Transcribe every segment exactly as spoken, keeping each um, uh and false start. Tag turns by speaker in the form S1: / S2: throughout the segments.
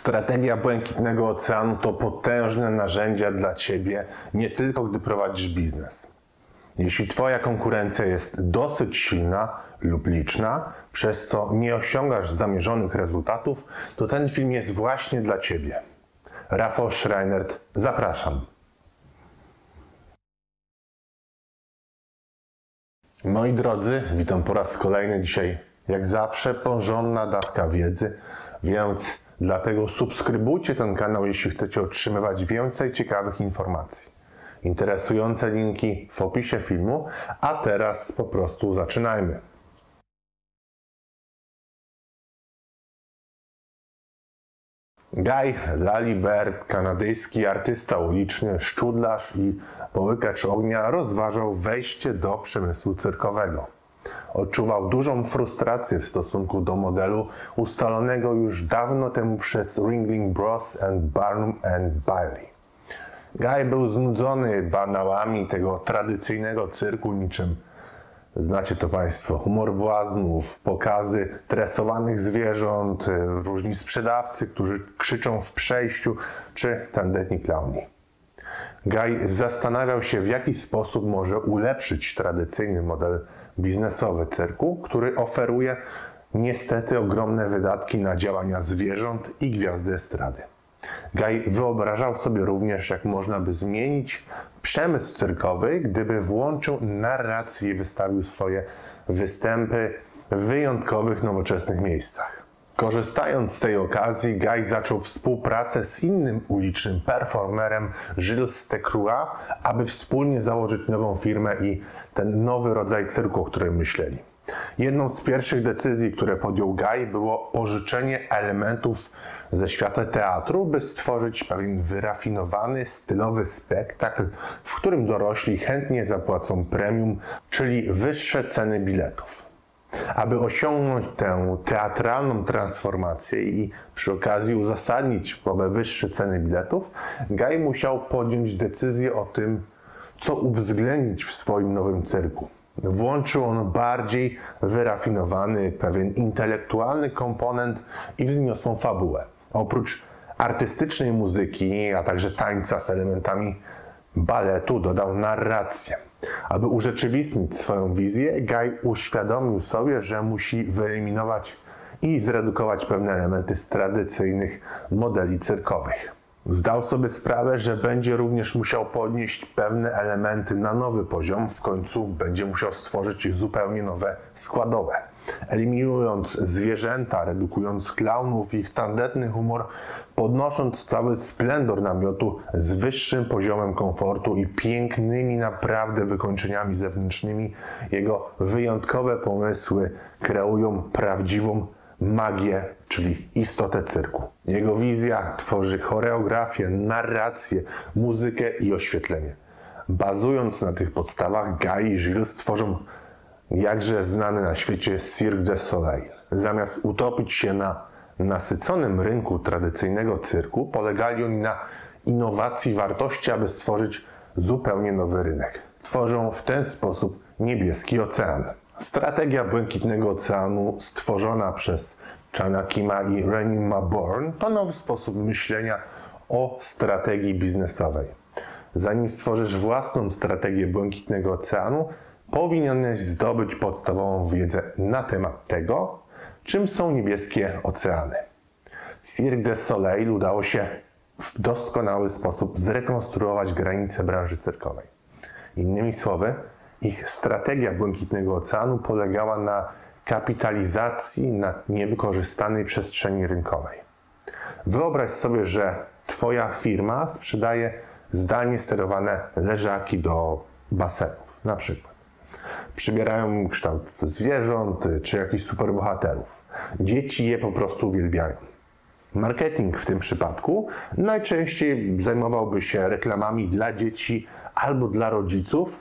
S1: Strategia Błękitnego Oceanu to potężne narzędzia dla Ciebie, nie tylko gdy prowadzisz biznes. Jeśli Twoja konkurencja jest dosyć silna lub liczna, przez co nie osiągasz zamierzonych rezultatów, to ten film jest właśnie dla Ciebie. Rafał Schreinert, zapraszam. Moi drodzy, witam po raz kolejny. Dzisiaj, jak zawsze, porządna dawka wiedzy, więc dlatego subskrybujcie ten kanał, jeśli chcecie otrzymywać więcej ciekawych informacji. Interesujące linki w opisie filmu, a teraz po prostu zaczynajmy. Guy Lalibert, kanadyjski artysta uliczny, szczudlarz i połykacz ognia, rozważał wejście do przemysłu cyrkowego. Odczuwał dużą frustrację w stosunku do modelu ustalonego już dawno temu przez Ringling Bros and Barnum and Bailey. Guy był znudzony banałami tego tradycyjnego cyrku, niczym, znacie to Państwo, humor błaznów, pokazy tresowanych zwierząt, różni sprzedawcy, którzy krzyczą w przejściu, czy tandetni klauni. Guy zastanawiał się, w jaki sposób może ulepszyć tradycyjny model biznesowy cyrku, który oferuje niestety ogromne wydatki na działania zwierząt i gwiazdy estrady. Guy wyobrażał sobie również, jak można by zmienić przemysł cyrkowy, gdyby włączył narrację i wystawił swoje występy w wyjątkowych, nowoczesnych miejscach. Korzystając z tej okazji, Guy zaczął współpracę z innym ulicznym performerem, Gilles Tecrua, aby wspólnie założyć nową firmę i ten nowy rodzaj cyrku, o którym myśleli. Jedną z pierwszych decyzji, które podjął Guy, było pożyczenie elementów ze świata teatru, by stworzyć pewien wyrafinowany, stylowy spektakl, w którym dorośli chętnie zapłacą premium, czyli wyższe ceny biletów. Aby osiągnąć tę teatralną transformację i przy okazji uzasadnić owe wyższe ceny biletów, Guy musiał podjąć decyzję o tym, co uwzględnić w swoim nowym cyrku. Włączył on bardziej wyrafinowany, pewien intelektualny komponent i wzniosłą fabułę. Oprócz artystycznej muzyki, a także tańca z elementami baletu, dodał narrację. Aby urzeczywistnić swoją wizję, Guy uświadomił sobie, że musi wyeliminować i zredukować pewne elementy z tradycyjnych modeli cyrkowych. Zdał sobie sprawę, że będzie również musiał podnieść pewne elementy na nowy poziom, w końcu będzie musiał stworzyć zupełnie nowe składowe. Eliminując zwierzęta, redukując klaunów i ich tandetny humor, podnosząc cały splendor namiotu z wyższym poziomem komfortu i pięknymi naprawdę wykończeniami zewnętrznymi, jego wyjątkowe pomysły kreują prawdziwą magię, czyli istotę cyrku. Jego wizja tworzy choreografię, narrację, muzykę i oświetlenie. Bazując na tych podstawach, Guy i Gilles tworzą jakże znany na świecie Cirque du Soleil. Zamiast utopić się na nasyconym rynku tradycyjnego cyrku, polegali oni na innowacji wartości, aby stworzyć zupełnie nowy rynek. Tworzą w ten sposób niebieski ocean. Strategia Błękitnego Oceanu, stworzona przez Chana Kima i Rennie Maborde, to nowy sposób myślenia o strategii biznesowej. Zanim stworzysz własną strategię Błękitnego Oceanu, powinieneś zdobyć podstawową wiedzę na temat tego, czym są niebieskie oceany. Cirque du Soleil udało się w doskonały sposób zrekonstruować granice branży cyrkowej. Innymi słowy, ich strategia Błękitnego Oceanu polegała na kapitalizacji na niewykorzystanej przestrzeni rynkowej. Wyobraź sobie, że Twoja firma sprzedaje zdalnie sterowane leżaki do basenów, na przykład. Przybierają kształt zwierząt czy jakichś superbohaterów. Dzieci je po prostu uwielbiają. Marketing w tym przypadku najczęściej zajmowałby się reklamami dla dzieci albo dla rodziców,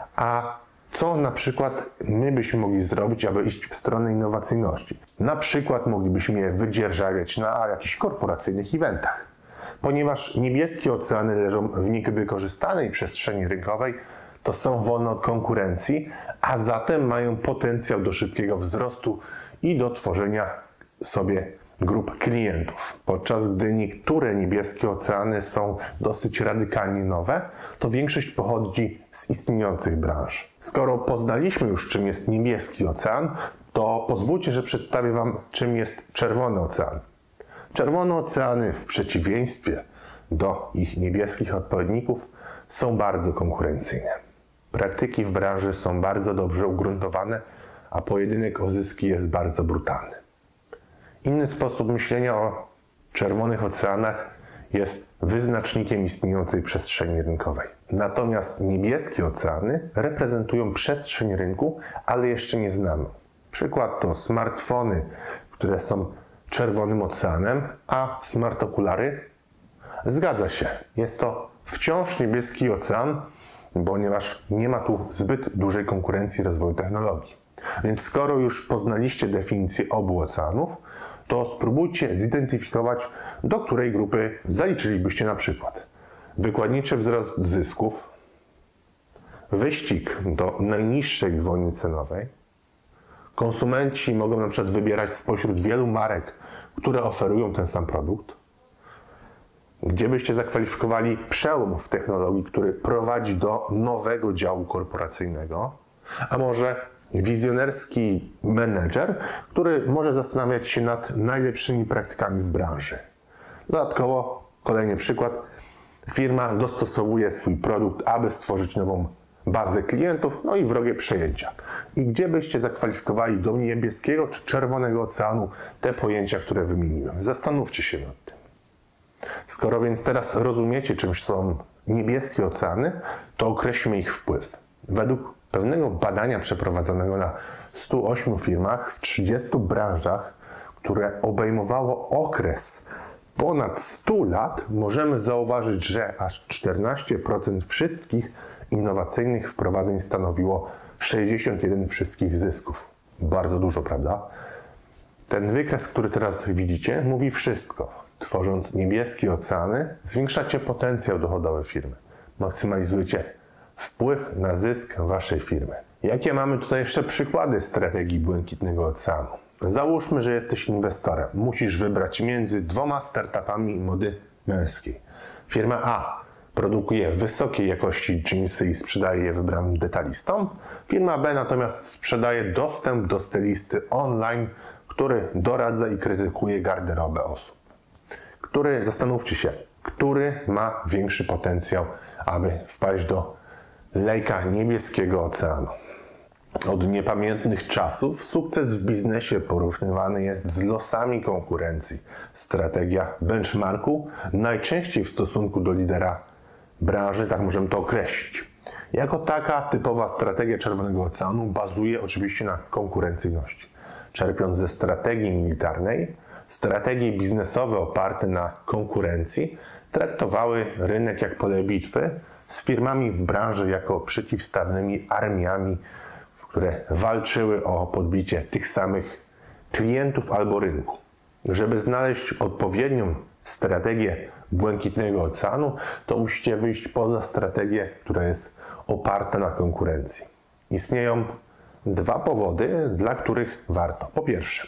S1: a co na przykład my byśmy mogli zrobić, aby iść w stronę innowacyjności? Na przykład moglibyśmy je wydzierżawiać na jakichś korporacyjnych eventach. Ponieważ niebieskie oceany leżą w niewykorzystanej przestrzeni rynkowej, to są wolne od konkurencji, a zatem mają potencjał do szybkiego wzrostu i do tworzenia sobie grup klientów. Podczas gdy niektóre niebieskie oceany są dosyć radykalnie nowe, to większość pochodzi z istniejących branż. Skoro poznaliśmy już, czym jest niebieski ocean, to pozwólcie, że przedstawię Wam, czym jest czerwony ocean. Czerwone oceany, w przeciwieństwie do ich niebieskich odpowiedników, są bardzo konkurencyjne. Praktyki w branży są bardzo dobrze ugruntowane, a pojedynek o zyski jest bardzo brutalny. Inny sposób myślenia o czerwonych oceanach jest wyznacznikiem istniejącej przestrzeni rynkowej. Natomiast niebieskie oceany reprezentują przestrzeń rynku, ale jeszcze nieznaną. Przykład to smartfony, które są czerwonym oceanem, a smartokulary? Zgadza się, jest to wciąż niebieski ocean, ponieważ nie ma tu zbyt dużej konkurencji rozwoju technologii. Więc skoro już poznaliście definicję obu oceanów, to spróbujcie zidentyfikować, do której grupy zaliczylibyście na przykład wykładniczy wzrost zysków, wyścig do najniższej wojny cenowej. Konsumenci mogą na przykład wybierać spośród wielu marek, które oferują ten sam produkt. Gdzie byście zakwalifikowali przełom w technologii, który prowadzi do nowego działu korporacyjnego, a może wizjonerski menedżer, który może zastanawiać się nad najlepszymi praktykami w branży. Dodatkowo, kolejny przykład, firma dostosowuje swój produkt, aby stworzyć nową bazę klientów, no i wrogie przejęcia. I gdzie byście zakwalifikowali do niebieskiego czy czerwonego oceanu te pojęcia, które wymieniłem? Zastanówcie się nad tym. Skoro więc teraz rozumiecie, czym są niebieskie oceany, to określmy ich wpływ. Według pewnego badania przeprowadzonego na stu ośmiu firmach w trzydziestu branżach, które obejmowało okres ponad stu lat, możemy zauważyć, że aż czternaście procent wszystkich innowacyjnych wprowadzeń stanowiło sześćdziesiąt jeden procent wszystkich zysków. Bardzo dużo, prawda? Ten wykres, który teraz widzicie, mówi wszystko. Tworząc niebieskie oceany, zwiększacie potencjał dochodowy firmy. Maksymalizujecie wpływ na zysk waszej firmy. Jakie mamy tutaj jeszcze przykłady strategii błękitnego oceanu? Załóżmy, że jesteś inwestorem. Musisz wybrać między dwoma startupami mody męskiej. Firma A produkuje wysokiej jakości dżinsy i sprzedaje je wybranym detalistom. Firma B natomiast sprzedaje dostęp do stylisty online, który doradza i krytykuje garderobę osób. Który, zastanówcie się, który ma większy potencjał, aby wpaść do lejka niebieskiego oceanu. Od niepamiętnych czasów sukces w biznesie porównywany jest z losami konkurencji. Strategia benchmarku najczęściej w stosunku do lidera branży, tak możemy to określić. Jako taka typowa strategia czerwonego oceanu bazuje oczywiście na konkurencyjności. Czerpiąc ze strategii militarnej, strategie biznesowe oparte na konkurencji traktowały rynek jak pole bitwy z firmami w branży jako przeciwstawnymi armiami, które walczyły o podbicie tych samych klientów albo rynku. Żeby znaleźć odpowiednią strategię błękitnego oceanu, to musicie wyjść poza strategię, która jest oparta na konkurencji. Istnieją dwa powody, dla których warto. Po pierwsze,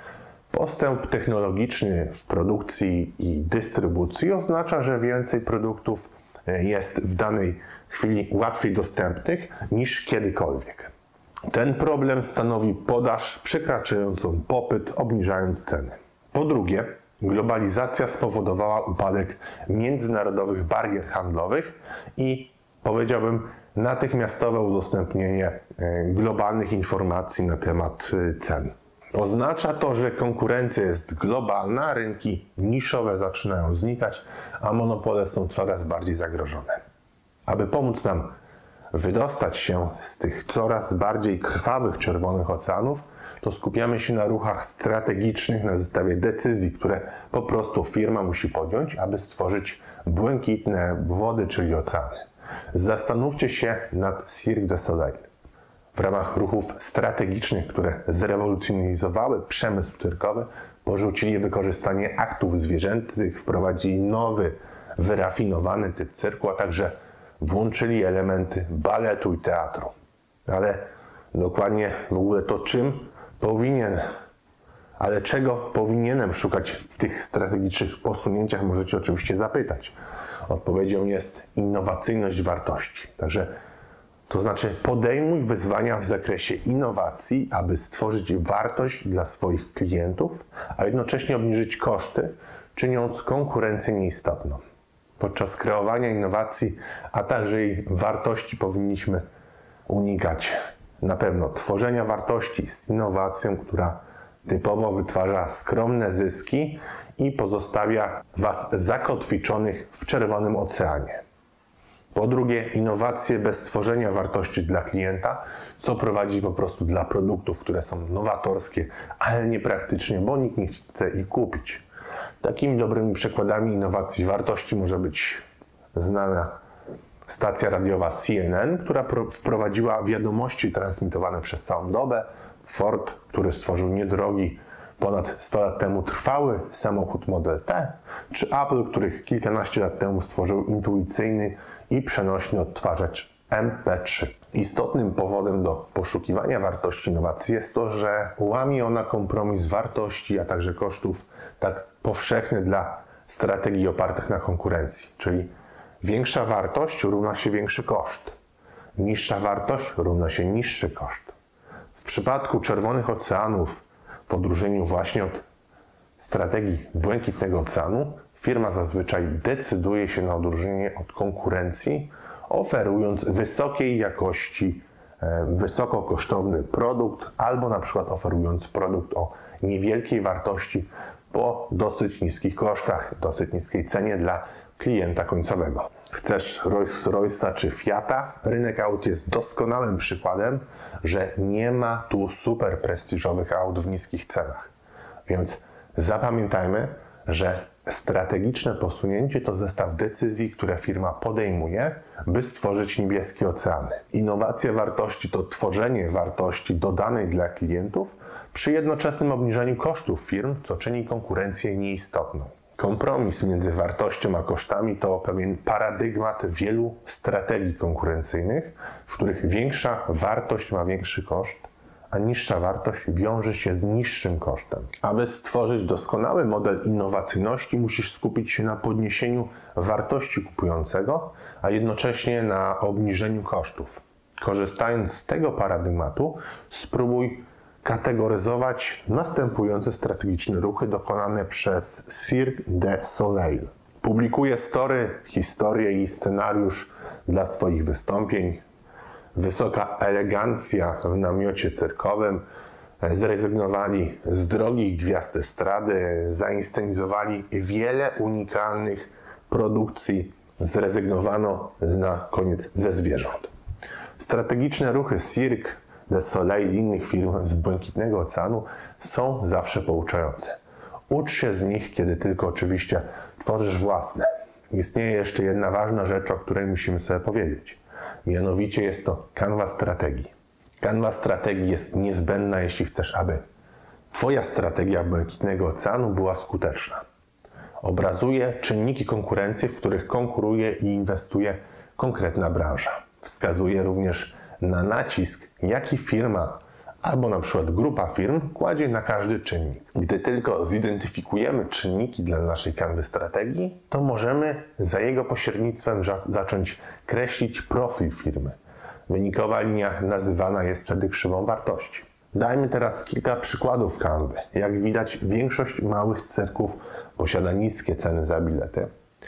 S1: postęp technologiczny w produkcji i dystrybucji oznacza, że więcej produktów jest w danej chwili łatwiej dostępnych niż kiedykolwiek. Ten problem stanowi podaż przekraczającą popyt, obniżając ceny. Po drugie, globalizacja spowodowała upadek międzynarodowych barier handlowych i, powiedziałbym, natychmiastowe udostępnienie globalnych informacji na temat cen. Oznacza to, że konkurencja jest globalna, rynki niszowe zaczynają znikać, a monopole są coraz bardziej zagrożone. Aby pomóc nam wydostać się z tych coraz bardziej krwawych czerwonych oceanów, to skupiamy się na ruchach strategicznych na zestawie decyzji, które po prostu firma musi podjąć, aby stworzyć błękitne wody, czyli oceany. Zastanówcie się nad Cirque du Soleil. W ramach ruchów strategicznych, które zrewolucjonizowały przemysł cyrkowy, porzucili wykorzystanie aktów zwierzęcych, wprowadzili nowy, wyrafinowany typ cyrku, a także włączyli elementy baletu i teatru. Ale dokładnie w ogóle to, czym powinien Ale czego powinienem szukać w tych strategicznych posunięciach, możecie oczywiście zapytać. Odpowiedzią jest innowacyjność wartości. Także to znaczy podejmuj wyzwania w zakresie innowacji, aby stworzyć wartość dla swoich klientów, a jednocześnie obniżyć koszty, czyniąc konkurencję nieistotną. Podczas kreowania innowacji, a także jej wartości powinniśmy unikać na pewno tworzenia wartości z innowacją, która typowo wytwarza skromne zyski i pozostawia Was zakotwiczonych w czerwonym oceanie. Po drugie, innowacje bez stworzenia wartości dla klienta, co prowadzi po prostu dla produktów, które są nowatorskie, ale niepraktycznie, bo nikt nie chce ich kupić. Takimi dobrymi przykładami innowacji wartości może być znana stacja radiowa C N N, która wprowadziła wiadomości transmitowane przez całą dobę, Ford, który stworzył niedrogi, ponad sto lat temu trwały samochód Model T, czy Apple, który kilkanaście lat temu stworzył intuicyjny i przenośny odtwarzacz M P trzy. Istotnym powodem do poszukiwania wartości innowacji jest to, że łamie ona kompromis wartości, a także kosztów tak powszechny dla strategii opartych na konkurencji, czyli większa wartość równa się większy koszt, niższa wartość równa się niższy koszt. W przypadku czerwonych oceanów, w odróżnieniu właśnie od strategii błękitnego oceanu, firma zazwyczaj decyduje się na odróżnienie od konkurencji, oferując wysokiej jakości, e, wysoko kosztowny produkt, albo na przykład oferując produkt o niewielkiej wartości po dosyć niskich kosztach, dosyć niskiej cenie dla klienta końcowego. Chcesz Rolls Royce'a czy Fiata? Rynek aut jest doskonałym przykładem, że nie ma tu super prestiżowych aut w niskich cenach. Więc zapamiętajmy, że strategiczne posunięcie to zestaw decyzji, które firma podejmuje, by stworzyć niebieskie oceany. Innowacja wartości to tworzenie wartości dodanej dla klientów przy jednoczesnym obniżeniu kosztów firm, co czyni konkurencję nieistotną. Kompromis między wartością a kosztami to pewien paradygmat wielu strategii konkurencyjnych, w których większa wartość ma większy koszt, a niższa wartość wiąże się z niższym kosztem. Aby stworzyć doskonały model innowacyjności, musisz skupić się na podniesieniu wartości kupującego, a jednocześnie na obniżeniu kosztów. Korzystając z tego paradygmatu, spróbuj kategoryzować następujące strategiczne ruchy dokonane przez Cirque du Soleil. Publikuje story, historię i scenariusz dla swoich wystąpień. Wysoka elegancja w namiocie cyrkowym. Zrezygnowali z drogich gwiazd estrady, zainscenizowali wiele unikalnych produkcji. Zrezygnowano na koniec ze zwierząt. Strategiczne ruchy Cirque du Soleil i innych firm z Błękitnego Oceanu są zawsze pouczające. Ucz się z nich, kiedy tylko oczywiście tworzysz własne. Istnieje jeszcze jedna ważna rzecz, o której musimy sobie powiedzieć. Mianowicie jest to kanwa strategii. Kanwa strategii jest niezbędna, jeśli chcesz, aby Twoja strategia Błękitnego Oceanu była skuteczna. Obrazuje czynniki konkurencji, w których konkuruje i inwestuje konkretna branża. Wskazuje również na nacisk, jaki firma albo na przykład grupa firm kładzie na każdy czynnik. Gdy tylko zidentyfikujemy czynniki dla naszej kanwy strategii, to możemy za jego pośrednictwem zacząć kreślić profil firmy. Wynikowa linia nazywana jest wtedy krzywą wartości. Dajmy teraz kilka przykładów kanwy. Jak widać, większość małych cyrków posiada niskie ceny za bilety.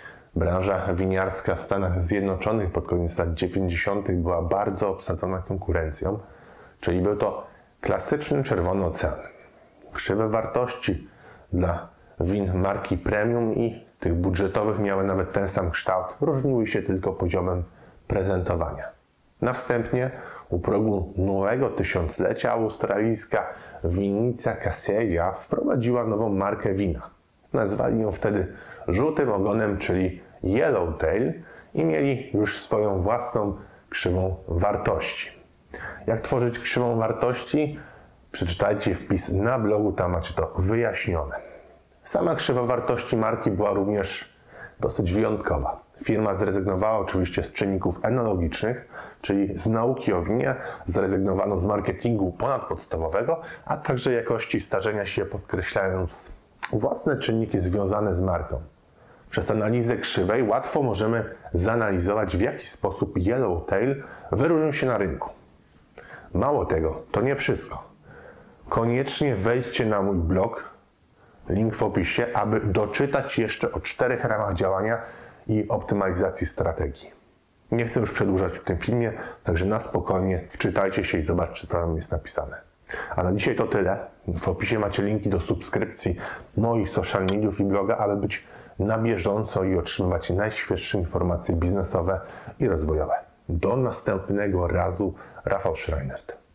S1: Branża winiarska w Stanach Zjednoczonych pod koniec lat dziewięćdziesiątych była bardzo obsadzona konkurencją, czyli był to klasyczny czerwony ocean. Krzywe wartości dla win marki premium i tych budżetowych miały nawet ten sam kształt, różniły się tylko poziomem prezentowania. Następnie u progu nowego tysiąclecia australijska winnica Casella wprowadziła nową markę wina. Nazwali ją wtedy żółtym ogonem, czyli Yellowtail, i mieli już swoją własną krzywą wartości. Jak tworzyć krzywą wartości? Przeczytajcie wpis na blogu, tam macie to wyjaśnione. Sama krzywa wartości marki była również dosyć wyjątkowa. Firma zrezygnowała oczywiście z czynników enologicznych, czyli z nauki o winie, zrezygnowano z marketingu ponadpodstawowego, a także jakości starzenia się, podkreślając własne czynniki związane z marką. Przez analizę krzywej łatwo możemy zanalizować, w jaki sposób Yellowtail wyróżnił się na rynku. Mało tego, to nie wszystko. Koniecznie wejdźcie na mój blog, link w opisie, aby doczytać jeszcze o czterech ramach działania i optymalizacji strategii. Nie chcę już przedłużać w tym filmie, także na spokojnie wczytajcie się i zobaczcie, co tam jest napisane. A na dzisiaj to tyle. W opisie macie linki do subskrypcji moich social mediów i bloga, aby być na bieżąco i otrzymywać najświeższe informacje biznesowe i rozwojowe. Do następnego razu. Rafał Schreiner.